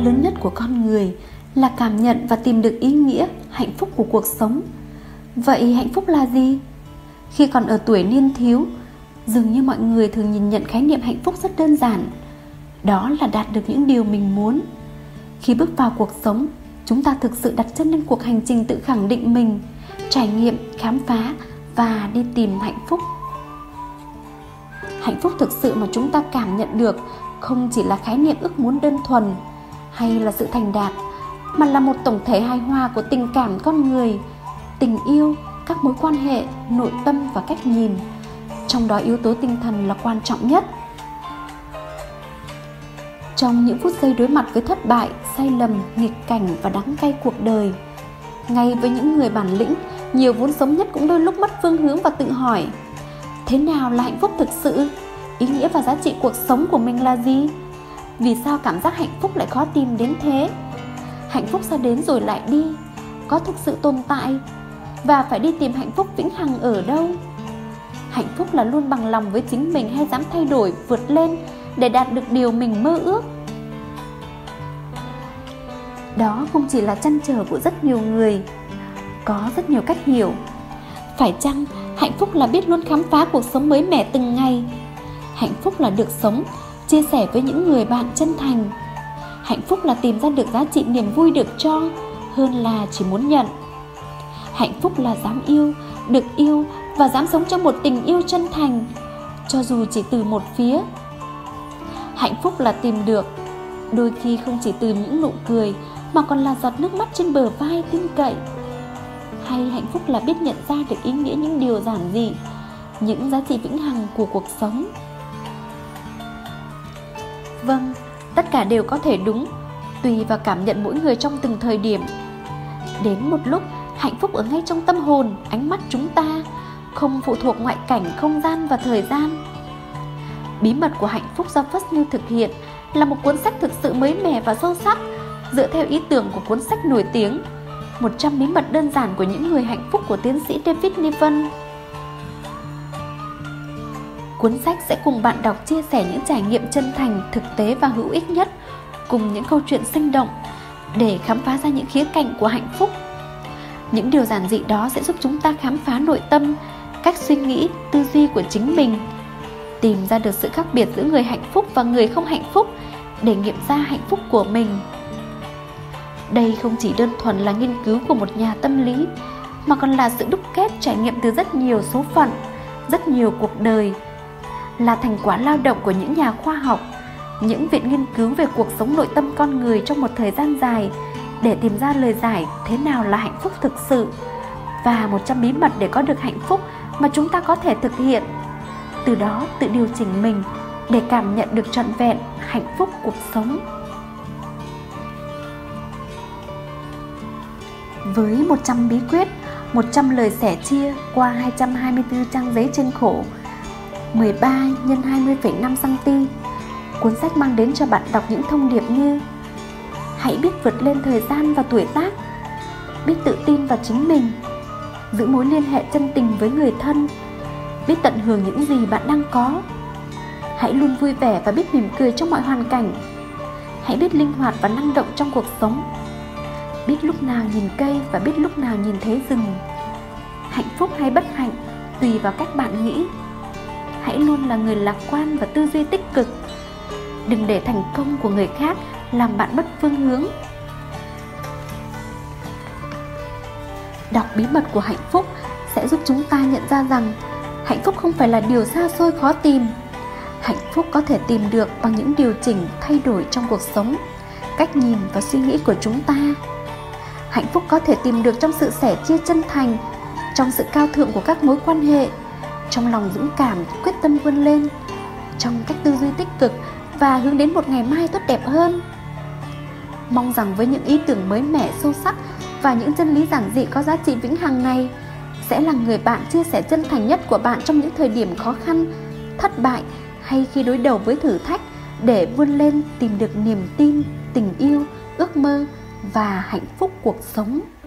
lớn nhất của con người là cảm nhận và tìm được ý nghĩa, hạnh phúc của cuộc sống. Vậy hạnh phúc là gì? Khi còn ở tuổi niên thiếu, dường như mọi người thường nhìn nhận khái niệm hạnh phúc rất đơn giản. Đó là đạt được những điều mình muốn. Khi bước vào cuộc sống, chúng ta thực sự đặt chân lên cuộc hành trình tự khẳng định mình, trải nghiệm, khám phá và đi tìm hạnh phúc. Hạnh phúc thực sự mà chúng ta cảm nhận được không chỉ là khái niệm ước muốn đơn thuần hay là sự thành đạt, mà là một tổng thể hài hòa của tình cảm con người, tình yêu, các mối quan hệ, nội tâm và cách nhìn. Trong đó yếu tố tinh thần là quan trọng nhất. Trong những phút giây đối mặt với thất bại, sai lầm, nghịch cảnh và đắng cay cuộc đời, ngay với những người bản lĩnh, nhiều vốn sống nhất cũng đôi lúc mất phương hướng và tự hỏi: thế nào là hạnh phúc thực sự? Ý nghĩa và giá trị cuộc sống của mình là gì? Vì sao cảm giác hạnh phúc lại khó tìm đến thế? Hạnh phúc sao đến rồi lại đi? Có thực sự tồn tại? Và phải đi tìm hạnh phúc vĩnh hằng ở đâu? Hạnh phúc là luôn bằng lòng với chính mình hay dám thay đổi, vượt lên để đạt được điều mình mơ ước? Đó không chỉ là trăn trở của rất nhiều người. Có rất nhiều cách hiểu. Phải chăng hạnh phúc là biết luôn khám phá cuộc sống mới mẻ từng ngày? Hạnh phúc là được sống, chia sẻ với những người bạn chân thành. Hạnh phúc là tìm ra được giá trị niềm vui được cho, hơn là chỉ muốn nhận. Hạnh phúc là dám yêu, được yêu và dám sống trong một tình yêu chân thành, cho dù chỉ từ một phía. Hạnh phúc là tìm được, đôi khi không chỉ từ những nụ cười mà còn là giọt nước mắt trên bờ vai tin cậy. Hay hạnh phúc là biết nhận ra được ý nghĩa những điều giản dị, những giá trị vĩnh hằng của cuộc sống. Vâng, tất cả đều có thể đúng, tùy vào cảm nhận mỗi người trong từng thời điểm. Đến một lúc, hạnh phúc ở ngay trong tâm hồn, ánh mắt chúng ta, không phụ thuộc ngoại cảnh, không gian và thời gian. Bí mật của hạnh phúc do First New thực hiện là một cuốn sách thực sự mới mẻ và sâu sắc, dựa theo ý tưởng của cuốn sách nổi tiếng 100 bí mật đơn giản của những người hạnh phúc của tiến sĩ David Niven. Cuốn sách sẽ cùng bạn đọc chia sẻ những trải nghiệm chân thành, thực tế và hữu ích nhất, cùng những câu chuyện sinh động để khám phá ra những khía cạnh của hạnh phúc. Những điều giản dị đó sẽ giúp chúng ta khám phá nội tâm, cách suy nghĩ, tư duy của chính mình, tìm ra được sự khác biệt giữa người hạnh phúc và người không hạnh phúc để nghiệm ra hạnh phúc của mình. Đây không chỉ đơn thuần là nghiên cứu của một nhà tâm lý, mà còn là sự đúc kết trải nghiệm từ rất nhiều số phận, rất nhiều cuộc đời, là thành quả lao động của những nhà khoa học, những viện nghiên cứu về cuộc sống nội tâm con người trong một thời gian dài để tìm ra lời giải thế nào là hạnh phúc thực sự, và 100 bí mật để có được hạnh phúc mà chúng ta có thể thực hiện. Từ đó tự điều chỉnh mình để cảm nhận được trọn vẹn hạnh phúc cuộc sống. Với 100 bí quyết, 100 lời sẻ chia qua 224 trang giấy trên khổ 13 x 20,5 cm, cuốn sách mang đến cho bạn đọc những thông điệp như: hãy biết vượt lên thời gian và tuổi tác, biết tự tin vào chính mình, giữ mối liên hệ chân tình với người thân, biết tận hưởng những gì bạn đang có, hãy luôn vui vẻ và biết mỉm cười trong mọi hoàn cảnh, hãy biết linh hoạt và năng động trong cuộc sống, biết lúc nào nhìn cây và biết lúc nào nhìn thấy rừng. Hạnh phúc hay bất hạnh tùy vào cách bạn nghĩ. Hãy luôn là người lạc quan và tư duy tích cực. Đừng để thành công của người khác làm bạn mất phương hướng. Đọc bí mật của hạnh phúc sẽ giúp chúng ta nhận ra rằng hạnh phúc không phải là điều xa xôi khó tìm. Hạnh phúc có thể tìm được bằng những điều chỉnh, thay đổi trong cuộc sống, cách nhìn và suy nghĩ của chúng ta. Hạnh phúc có thể tìm được trong sự sẻ chia chân thành, trong sự cao thượng của các mối quan hệ, trong lòng dũng cảm, quyết tâm vươn lên, trong cách tư duy tích cực và hướng đến một ngày mai tốt đẹp hơn. Mong rằng với những ý tưởng mới mẻ, sâu sắc và những chân lý giản dị có giá trị vĩnh hằng này sẽ là người bạn chia sẻ chân thành nhất của bạn trong những thời điểm khó khăn, thất bại hay khi đối đầu với thử thách, để vươn lên tìm được niềm tin, tình yêu, ước mơ và hạnh phúc cuộc sống.